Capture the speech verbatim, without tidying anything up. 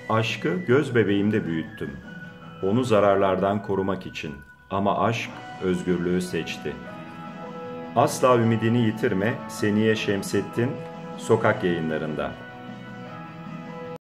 Aşkı göz bebeğimde büyüttüm. Onu zararlardan korumak için. Ama aşk özgürlüğü seçti. Asla ümidini yitirme. Seniye Şemsettin, Sokak Yayınlarında.